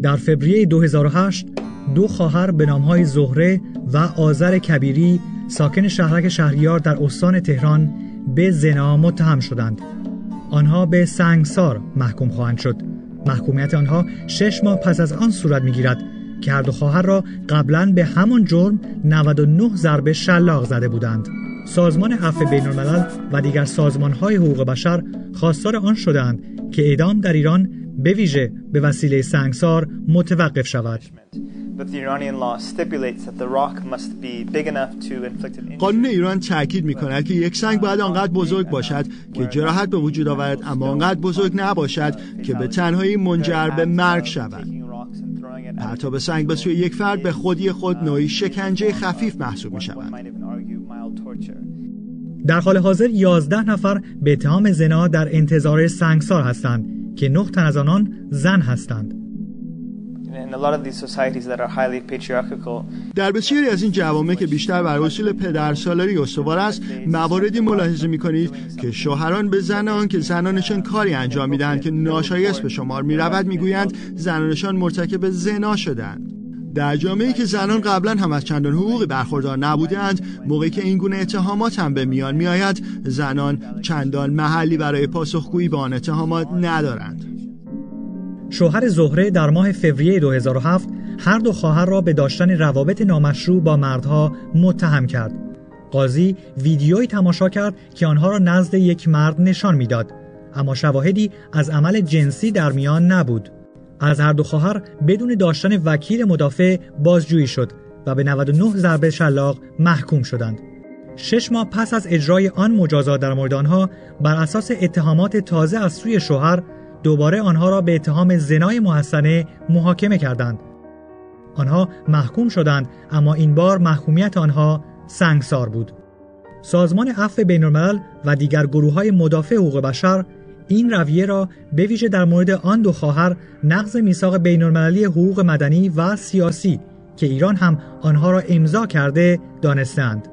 در فوریه 2008 دو خواهر به نامهای زهره و آذر کبیری ساکن شهرک شهریار در استان تهران به زنا متهم شدند. آنها به سنگسار محکوم خواهند شد. محکومیت آنها 6 ماه پس از آن صورت می‌گیرد که هر دو خواهر را قبلاً به همان جرم 99 ضربه شلاق زده بودند. سازمان عفو بین‌الملل و دیگر سازمان‌های حقوق بشر خواستار آن شدند که اعدام در ایران به ویژه به وسیله سنگسار متوقف شود. قانون ایران تاکید می‌کند که یک سنگ باید آنقدر بزرگ باشد که جراحت به وجود آورد، اما آنقدر بزرگ نباشد که به تنهایی منجر به مرگ شود. پرتاب سنگ به سوی یک فرد به خودی خود نوعی شکنجه خفیف محسوب می‌شود. در حال حاضر 11 نفر به اتهام زنا در انتظار سنگسار هستند که 9 تن از آنان زن هستند. در بسیاری از این جوامع که بیشتر بر اصول پدرسالاری استوار است، مواردی ملاحظه می‌کنید که شوهران به زنان که زنانشان کاری انجام می‌دهند که ناشایست به شمار می‌رود می‌گویند زنانشان مرتکب زنا شدند. در جامعه‌ای که زنان قبلا هم از چندان حقوقی برخوردار نبودند، موقعی که این گونه اتهامات هم به میان میآید، زنان چندان محلی برای پاسخگویی به آن اتهامات ندارند. شوهر زهره در ماه فوریه 2007 هر دو خواهر را به داشتن روابط نامشروع با مردها متهم کرد. قاضی ویدیویی تماشا کرد که آنها را نزد یک مرد نشان میداد، اما شواهدی از عمل جنسی در میان نبود. از هر دو خواهر بدون داشتن وکیل مدافع بازجویی شد و به 99 ضربه شلاق محکوم شدند. 6 ماه پس از اجرای آن مجازات در مورد آنها، بر اساس اتهامات تازه از سوی شوهر، دوباره آنها را به اتهام زنای محسنه محاکمه کردند. آنها محکوم شدند، اما این بار محکومیت آنها سنگسار بود. سازمان عفو بین‌الملل و دیگر گروه‌های مدافع حقوق بشر این رویه را به ویژه در مورد آن دو خواهر نقض میثاق بین‌المللی حقوق مدنی و سیاسی که ایران هم آنها را امضا کرده دانستند.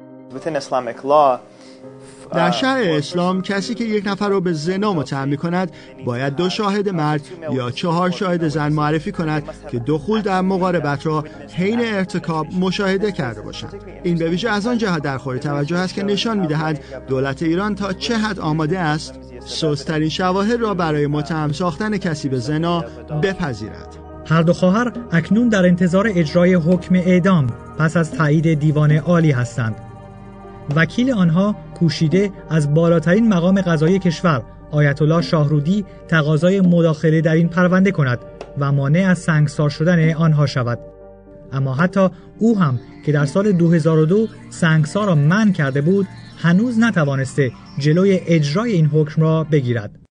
در شرع اسلام کسی که یک نفر را به زنا متهم می‌کند باید 2 شاهد مرد یا 4 شاهد زن معرفی کند که دخول در مقاربت را حین ارتکاب مشاهده کرده باشند. این به ویژه از آن جهت در حال توجه است که نشان می‌دهد دولت ایران تا چه حد آماده است سست‌ترین شواهد را برای متهم ساختن کسی به زنا بپذیرد. هر دو خواهر اکنون در انتظار اجرای حکم اعدام پس از تایید دیوان عالی هستند. وکیل آنها کوشیده از بالاترین مقام قضایی کشور آیت الله شاهرودی تقاضای مداخله در این پرونده کند و مانع از سنگسار شدن آنها شود. اما حتی او هم که در سال 2002 سنگسار را منع کرده بود، هنوز نتوانسته جلوی اجرای این حکم را بگیرد.